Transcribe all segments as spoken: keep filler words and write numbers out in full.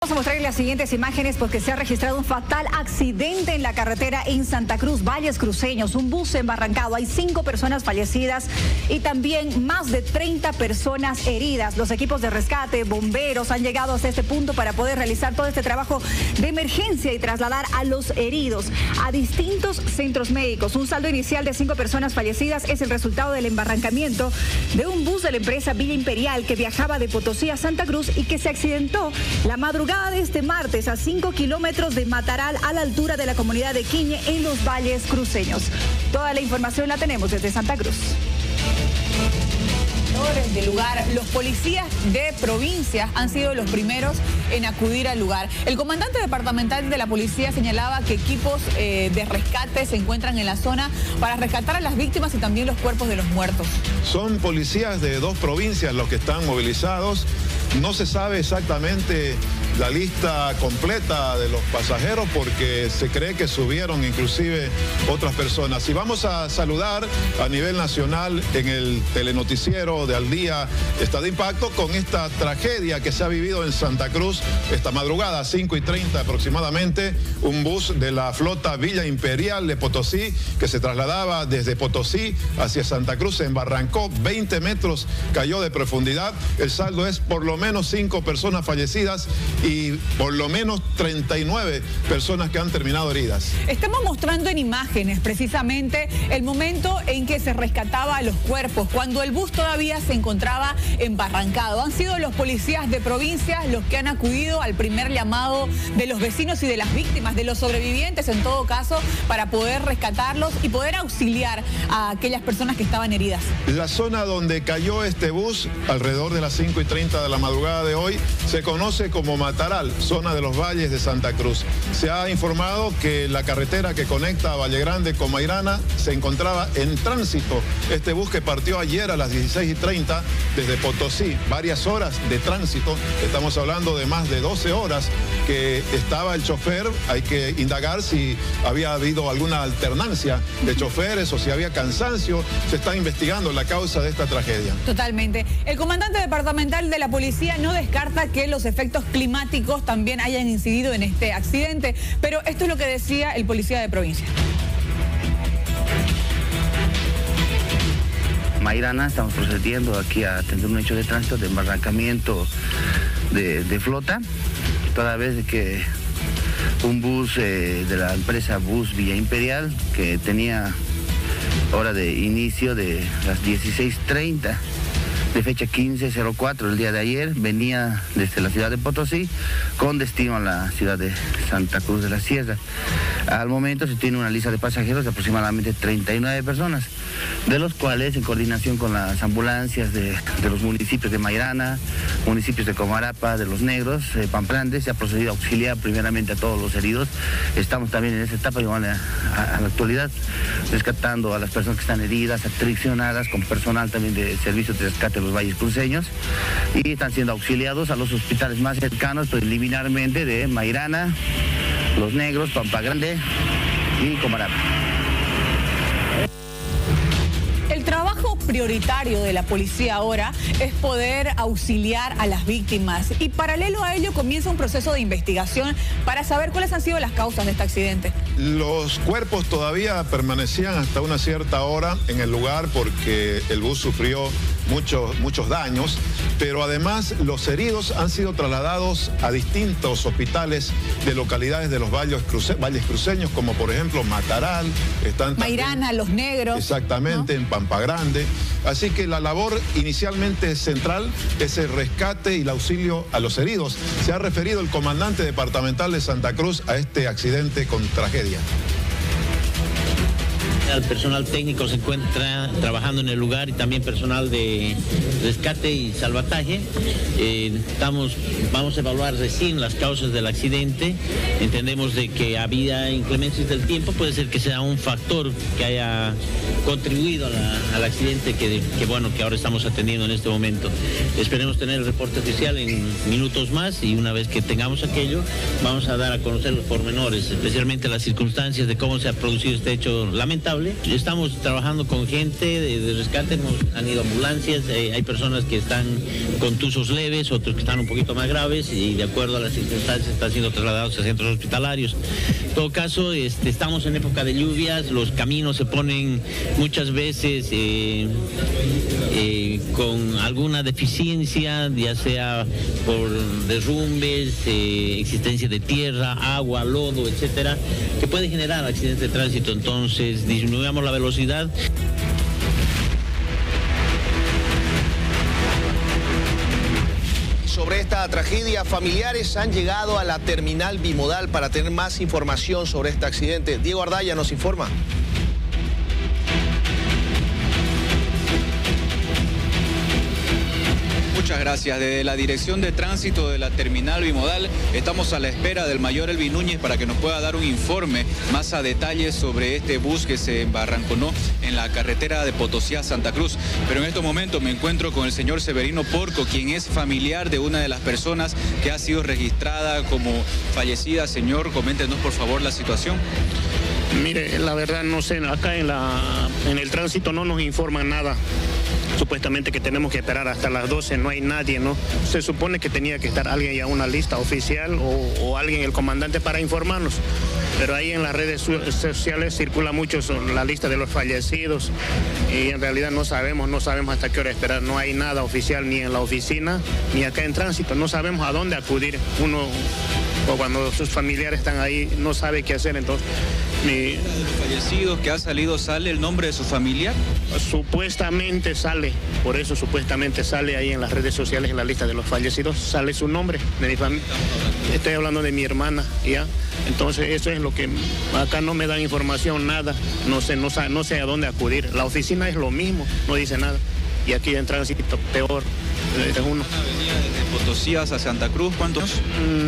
Vamos a mostrarles las siguientes imágenes porque se ha registrado un fatal accidente en la carretera en Santa Cruz, Valles Cruceños. Un bus embarrancado. Hay cinco personas fallecidas y también más de treinta personas heridas. Los equipos de rescate, bomberos han llegado hasta este punto para poder realizar todo este trabajo de emergencia y trasladar a los heridos a distintos centros médicos. Un saldo inicial de cinco personas fallecidas es el resultado del embarrancamiento de un bus de la empresa Villa Imperial que viajaba de Potosí a Santa Cruz y que se accidentó la madrugada de este martes a cinco kilómetros de Mataral, a la altura de la comunidad de Quiñe, en los Valles Cruceños. Toda la información la tenemos desde Santa Cruz. Del lugar, los policías de provincias han sido los primeros en acudir al lugar. El comandante departamental de la policía señalaba que equipos eh, de rescate se encuentran en la zona para rescatar a las víctimas y también los cuerpos de los muertos. Son policías de dos provincias los que están movilizados. No se sabe exactamente la lista completa de los pasajeros porque se cree que subieron inclusive otras personas. Y vamos a saludar a nivel nacional en el telenoticiero de Al Día Está de Impacto con esta tragedia que se ha vivido en Santa Cruz esta madrugada, a cinco y treinta aproximadamente. Un bus de la flota Villa Imperial de Potosí que se trasladaba desde Potosí hacia Santa Cruz se embarrancó, veinte metros cayó de profundidad. El saldo es por lo menos cinco personas fallecidas y por lo menos treinta y nueve personas que han terminado heridas. Estamos mostrando en imágenes precisamente el momento en que se rescataba a los cuerpos, cuando el bus todavía se encontraba embarrancado. Han sido los policías de provincias los que han acudido al primer llamado de los vecinos y de las víctimas, de los sobrevivientes en todo caso, para poder rescatarlos y poder auxiliar a aquellas personas que estaban heridas. La zona donde cayó este bus, alrededor de las cinco y treinta de la madrugada de hoy, se conoce como Mataral, zona de los Valles de Santa Cruz. Se ha informado que la carretera que conecta a Valle Grande con Mairana se encontraba en tránsito. Este bus que partió ayer a las dieciséis y treinta desde Potosí, varias horas de tránsito, estamos hablando de más de doce horas que estaba el chofer. Hay que indagar si había habido alguna alternancia de choferes o si había cansancio. Se está investigando la causa de esta tragedia. Totalmente. El comandante departamental de la policía no descarta que los efectos climáticos también hayan incidido en este accidente, pero esto es lo que decía el policía de provincia. Mairana, estamos procediendo aquí a atender un hecho de tránsito de embarrancamiento de, de flota, toda vez que un bus eh, de la empresa Bus Villa Imperial, que tenía hora de inicio de las dieciséis treinta, de fecha quince cero cuatro, el día de ayer, venía desde la ciudad de Potosí con destino a la ciudad de Santa Cruz de la Sierra. Al momento se tiene una lista de pasajeros de aproximadamente treinta y nueve personas, de los cuales, en coordinación con las ambulancias de, de los municipios de Mairana, municipios de Comarapa, de Los Negros, eh, Pamplante, se ha procedido a auxiliar primeramente a todos los heridos. Estamos también en esa etapa, igual a, a, a la actualidad, rescatando a las personas que están heridas, atriccionadas, con personal también de servicios de rescate de los Valles Cruceños, y están siendo auxiliados a los hospitales más cercanos, preliminarmente de Mairana, Los Negros, Pampa Grande y Comarapa. El trabajo prioritario de la policía ahora es poder auxiliar a las víctimas y paralelo a ello comienza un proceso de investigación para saber cuáles han sido las causas de este accidente. Los cuerpos todavía permanecían hasta una cierta hora en el lugar porque el bus sufrió muchos, muchos daños, pero además los heridos han sido trasladados a distintos hospitales de localidades de los Valles, Cruce, Valles Cruceños, como por ejemplo Mataral, están Mairana, Los Negros. Exactamente, ¿no? En Pampa Grande. Así que la labor inicialmente central es el rescate y el auxilio a los heridos. Se ha referido el comandante departamental de Santa Cruz a este accidente con tragedia. El personal técnico se encuentra trabajando en el lugar y también personal de rescate y salvataje. Eh, estamos, vamos a evaluar recién las causas del accidente entendemos de que había inclemencias del tiempo, puede ser que sea un factor que haya contribuido a la, al accidente que, que bueno, que ahora estamos atendiendo en este momento. Esperemos tener el reporte oficial en minutos más y una vez que tengamos aquello, vamos a dar a conocer los pormenores, especialmente las circunstancias de cómo se ha producido este hecho lamentable. Estamos trabajando con gente de, de rescate, hemos, han ido ambulancias, eh, hay personas que están con tuzos leves, otros que están un poquito más graves y de acuerdo a las circunstancias están siendo trasladados a centros hospitalarios. En todo caso, este, estamos en época de lluvias, los caminos se ponen muchas veces eh, eh, con alguna deficiencia, ya sea por derrumbes, eh, existencia de tierra, agua, lodo, etcétera, que puede generar accidentes de tránsito. Entonces, disminuyamos la velocidad. Sobre esta tragedia, familiares han llegado a la terminal bimodal para tener más información sobre este accidente. Diego Ardaya nos informa. Muchas gracias. Desde la Dirección de Tránsito de la Terminal Bimodal estamos a la espera del mayor Elvi Núñez para que nos pueda dar un informe más a detalle sobre este bus que se embarranconó en la carretera de Potosí a Santa Cruz. Pero en estos momentos me encuentro con el señor Severino Porco, quien es familiar de una de las personas que ha sido registrada como fallecida. Señor, coméntenos por favor la situación. Mire, la verdad no sé, acá en, la, en el tránsito no nos informan nada. Supuestamente que tenemos que esperar hasta las doce, no hay nadie, ¿no? Se supone que tenía que estar alguien ya una lista oficial o, o alguien, el comandante, para informarnos. Pero ahí en las redes sociales circula mucho la lista de los fallecidos y en realidad no sabemos, no sabemos hasta qué hora esperar. No hay nada oficial ni en la oficina ni acá en tránsito, no sabemos a dónde acudir. Uno, o cuando sus familiares están ahí, no sabe qué hacer. Entonces, mi... de los fallecidos que ha salido, ¿sale el nombre de su familiar? Supuestamente sale, por eso supuestamente sale ahí en las redes sociales, en la lista de los fallecidos, sale su nombre de mi familia. Estoy hablando de mi hermana, ¿ya? Entonces eso es lo que acá no me dan información, nada, no sé, no, no sé a dónde acudir. La oficina es lo mismo, no dice nada. Y aquí en tránsito peor. Es uno. ¿Venía desde Potosí a Santa Cruz? ¿Cuántos años?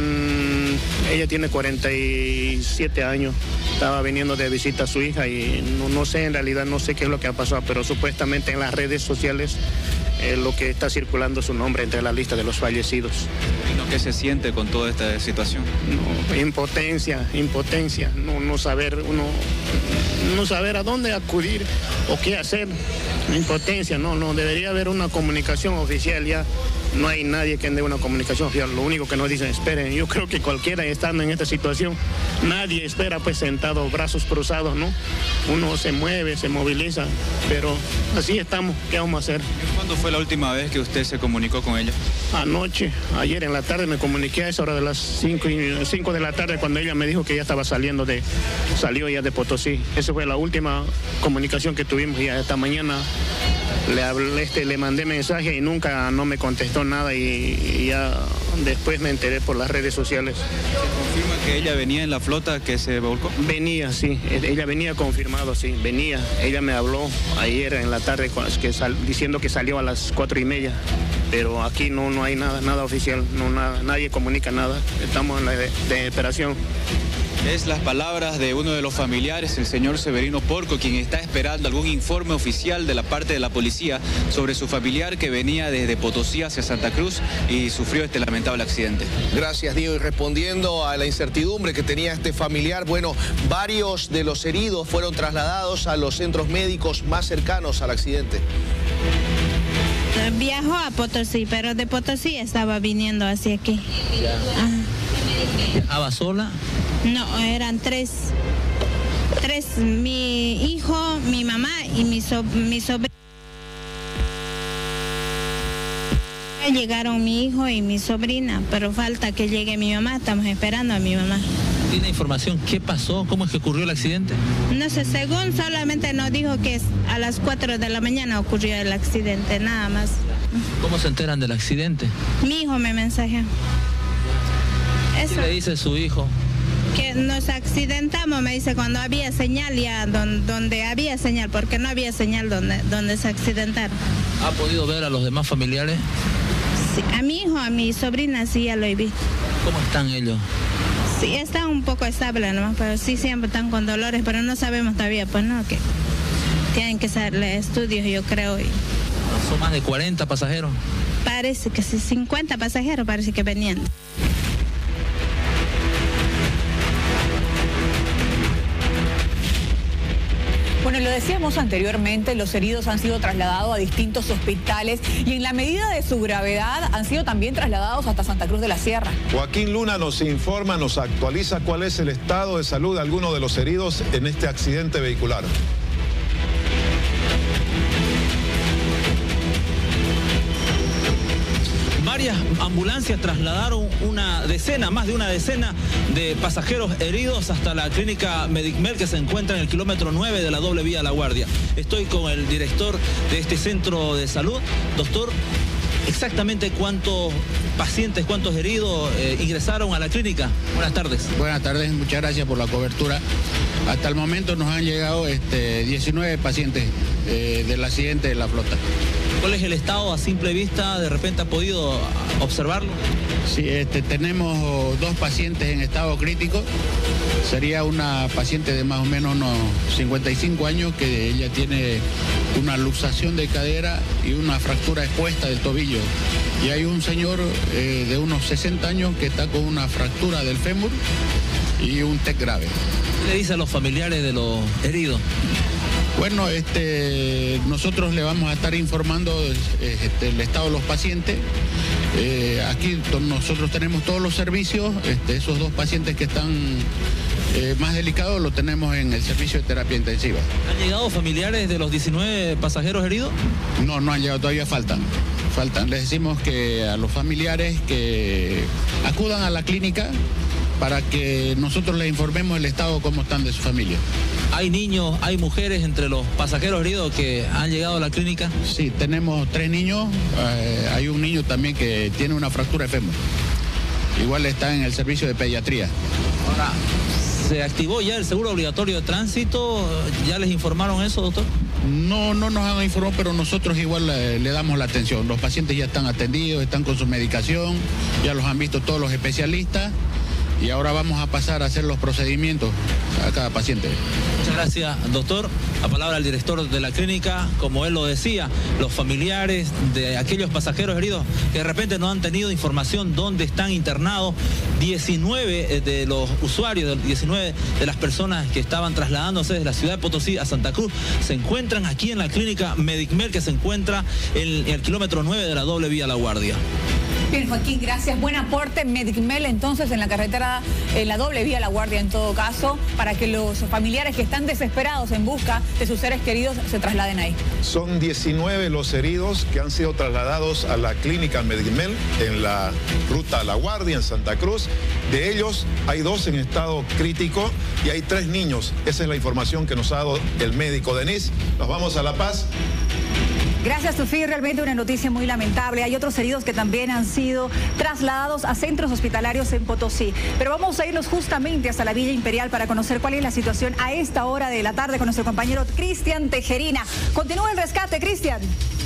Mm, ella tiene cuarenta y siete años. Estaba viniendo de visita a su hija y no, no sé, en realidad no sé qué es lo que ha pasado, pero supuestamente en las redes sociales eh, lo que está circulando su nombre entre la lista de los fallecidos. ¿Y qué se siente con toda esta situación? No, impotencia, impotencia, no, no saber uno, no saber a dónde acudir o qué hacer. Impotencia, no, no, debería haber una comunicación oficial ya. No hay nadie que dé una comunicación oficial. Lo único que nos dicen, esperen. Yo creo que cualquiera estando en esta situación, nadie espera pues sentado, brazos cruzados, ¿no? Uno se mueve, se moviliza, pero así estamos. ¿Qué vamos a hacer? ¿Cuándo fue la última vez que usted se comunicó con ella? Anoche, ayer en la tarde me comuniqué a esa hora de las cinco de la tarde cuando ella me dijo que ya estaba saliendo de, salió ya de Potosí. Esa fue la última comunicación que tuvimos y esta mañana le hablé, este, le mandé mensaje y nunca no me contestó nada y, y ya después me enteré por las redes sociales. ¿Se confirma que ella venía en la flota que se volcó? Venía, sí, ella venía confirmado, sí, venía. Ella me habló ayer en la tarde que sal, diciendo que salió a las cuatro y media, pero aquí no, no hay nada, nada oficial, no, nada, nadie comunica nada, estamos en la desesperación. Es las palabras de uno de los familiares, el señor Severino Porco, quien está esperando algún informe oficial de la parte de la policía sobre su familiar que venía desde Potosí hacia Santa Cruz y sufrió este lamentable accidente. Gracias, Diego. Y respondiendo a la incertidumbre que tenía este familiar, bueno, varios de los heridos fueron trasladados a los centros médicos más cercanos al accidente. Viajó a Potosí, pero de Potosí estaba viniendo hacia aquí. ¿Viajaba sola? No, eran tres. Tres, mi hijo, mi mamá y mi, so, mi sobrina. Llegaron mi hijo y mi sobrina, pero falta que llegue mi mamá, estamos esperando a mi mamá. ¿Tiene información qué pasó? ¿Cómo es que ocurrió el accidente? No sé, según solamente nos dijo que a las cuatro de la mañana ocurrió el accidente, nada más. ¿Cómo se enteran del accidente? Mi hijo me mensajeó. ¿Qué le dice su hijo? Que nos accidentamos, me dice, cuando había señal ya, donde, donde había señal, porque no había señal donde, donde se accidentaron. ¿Ha podido ver a los demás familiares? Sí, a mi hijo, a mi sobrina sí ya lo he visto. ¿Cómo están ellos? Sí, está un poco estable nomás, pero sí siempre están con dolores, pero no sabemos todavía, pues no, que tienen que hacerle estudios, yo creo. Y... ¿Son más de cuarenta pasajeros? Parece que sí, cincuenta pasajeros parece que venían. Bueno, lo decíamos anteriormente, los heridos han sido trasladados a distintos hospitales y en la medida de su gravedad han sido también trasladados hasta Santa Cruz de la Sierra. Joaquín Luna nos informa, nos actualiza cuál es el estado de salud de algunos de los heridos en este accidente vehicular. Varias ambulancias trasladaron una decena, más de una decena de pasajeros heridos hasta la clínica Medicmel que se encuentra en el kilómetro nueve de la doble vía La Guardia. Estoy con el director de este centro de salud. Doctor, exactamente cuántos pacientes, cuántos heridos eh, ingresaron a la clínica. Buenas tardes. Buenas tardes, muchas gracias por la cobertura. Hasta el momento nos han llegado este, diecinueve pacientes eh, del accidente de la flota. ¿Cuál es el estado a simple vista? ¿De repente ha podido observarlo? Sí, este, tenemos dos pacientes en estado crítico. Sería una paciente de más o menos unos cincuenta y cinco años que ella tiene una luxación de cadera y una fractura expuesta del tobillo. Y hay un señor eh, de unos sesenta años que está con una fractura del fémur y un T E C grave. ¿Qué le dice a los familiares de los heridos? Bueno, este, nosotros le vamos a estar informando este, el estado de los pacientes. Eh, aquí nosotros tenemos todos los servicios. Este, esos dos pacientes que están eh, más delicados los tenemos en el servicio de terapia intensiva. ¿Han llegado familiares de los diecinueve pasajeros heridos? No, no han llegado, todavía faltan. faltan. Les decimos que a los familiares que acudan a la clínica para que nosotros les informemos el estado cómo están de su familia. ¿Hay niños, hay mujeres entre los pasajeros heridos que han llegado a la clínica? Sí, tenemos tres niños. Eh, hay un niño también que tiene una fractura de fémur. Igual está en el servicio de pediatría. Ahora, ¿se activó ya el seguro obligatorio de tránsito? ¿Ya les informaron eso, doctor? No, no nos han informado, pero nosotros igual le, le damos la atención. Los pacientes ya están atendidos, están con su medicación, ya los han visto todos los especialistas. Y ahora vamos a pasar a hacer los procedimientos a cada paciente. Muchas gracias, doctor. La palabra al director de la clínica, como él lo decía, los familiares de aquellos pasajeros heridos que de repente no han tenido información dónde están internados. diecinueve de los usuarios, diecinueve de las personas que estaban trasladándose desde la ciudad de Potosí a Santa Cruz, se encuentran aquí en la clínica Medicmel que se encuentra en el kilómetro nueve de la doble vía La Guardia. Bien, Joaquín, gracias. Buen aporte Medicmel entonces en la carretera, en la doble vía La Guardia en todo caso, para que los familiares que están desesperados en busca de sus seres queridos se trasladen ahí. Son diecinueve los heridos que han sido trasladados a la clínica Medicmel en la ruta La Guardia en Santa Cruz. De ellos hay dos en estado crítico y hay tres niños. Esa es la información que nos ha dado el médico Denis. Nos vamos a La Paz. Gracias, Tufi. Realmente una noticia muy lamentable. Hay otros heridos que también han sido trasladados a centros hospitalarios en Potosí. Pero vamos a irnos justamente hasta la Villa Imperial para conocer cuál es la situación a esta hora de la tarde con nuestro compañero Cristian Tejerina. Continúa el rescate, Cristian.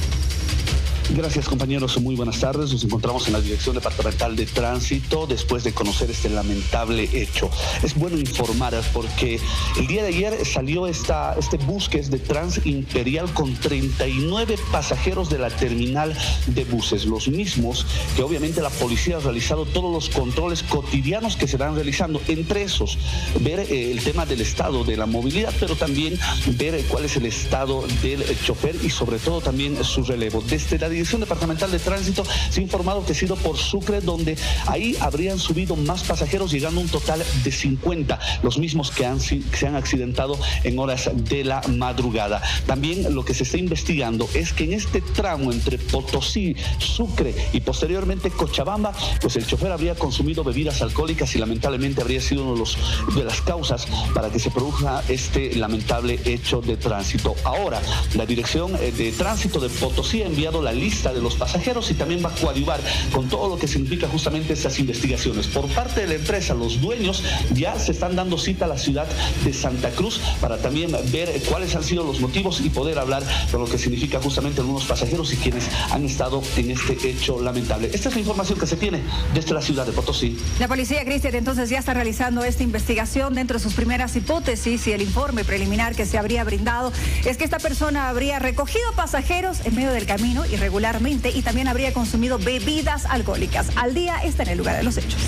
Gracias, compañeros, muy buenas tardes. Nos encontramos en la Dirección Departamental de Tránsito después de conocer este lamentable hecho. Es bueno informar porque el día de ayer salió esta, este bus que es de Transimperial con treinta y nueve pasajeros de la terminal de buses, los mismos que obviamente la policía ha realizado todos los controles cotidianos que se van realizando, entre esos ver eh, el tema del estado de la movilidad, pero también ver eh, cuál es el estado del eh, chofer y sobre todo también su relevo. Desde la Dirección Departamental de Tránsito se ha informado que ha sido por Sucre, donde ahí habrían subido más pasajeros, llegando a un total de cincuenta, los mismos que, han, que se han accidentado en horas de la madrugada. También lo que se está investigando es que en este tramo entre Potosí, Sucre y posteriormente Cochabamba, pues el chofer habría consumido bebidas alcohólicas y lamentablemente habría sido uno de, los, de las causas para que se produzca este lamentable hecho de tránsito. Ahora, la Dirección de Tránsito de Potosí ha enviado la lista lista de los pasajeros y también va a coadyuvar con todo lo que significa justamente estas investigaciones. Por parte de la empresa, los dueños ya se están dando cita a la ciudad de Santa Cruz para también ver cuáles han sido los motivos y poder hablar con lo que significa justamente algunos pasajeros y quienes han estado en este hecho lamentable. Esta es la información que se tiene desde la ciudad de Potosí. La policía, Cristian, entonces ya está realizando esta investigación. Dentro de sus primeras hipótesis y el informe preliminar que se habría brindado es que esta persona habría recogido pasajeros en medio del camino irregularmente y también habría consumido bebidas alcohólicas. Al día está en el lugar de los hechos.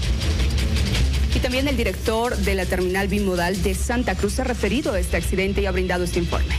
Y también el director de la terminal bimodal de Santa Cruz se ha referido a este accidente y ha brindado este informe.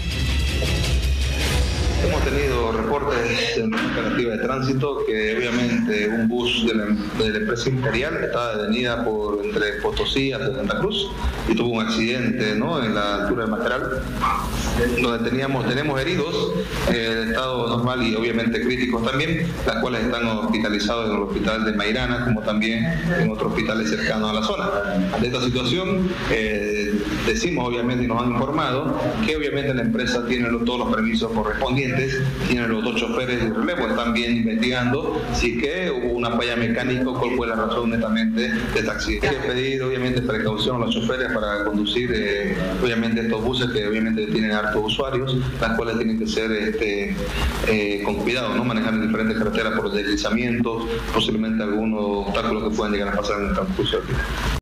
Hemos tenido reportes de una operativa de tránsito que obviamente un bus de la, de la empresa Imperial estaba detenida por entre Potosí hasta Santa Cruz y tuvo un accidente, ¿no?, en la altura de Materal, donde teníamos, tenemos heridos eh, de estado normal y obviamente críticos también, las cuales están hospitalizados en el hospital de Mairana como también en otros hospitales cercanos a la zona. De esta situación eh, decimos obviamente y nos han informado que obviamente la empresa tiene todos los permisos correspondientes, tienen los dos choferes de relevo, están bien investigando si que hubo una falla mecánica, cuál fue la razón netamente de este accidente. Hay que pedir obviamente precaución a los choferes para conducir eh, obviamente estos buses que obviamente tienen hartos usuarios, las cuales tienen que ser este, eh, con cuidado, ¿no?, manejar en diferentes carreteras por deslizamientos, posiblemente algunos obstáculos que puedan llegar a pasar en el transcurso del día.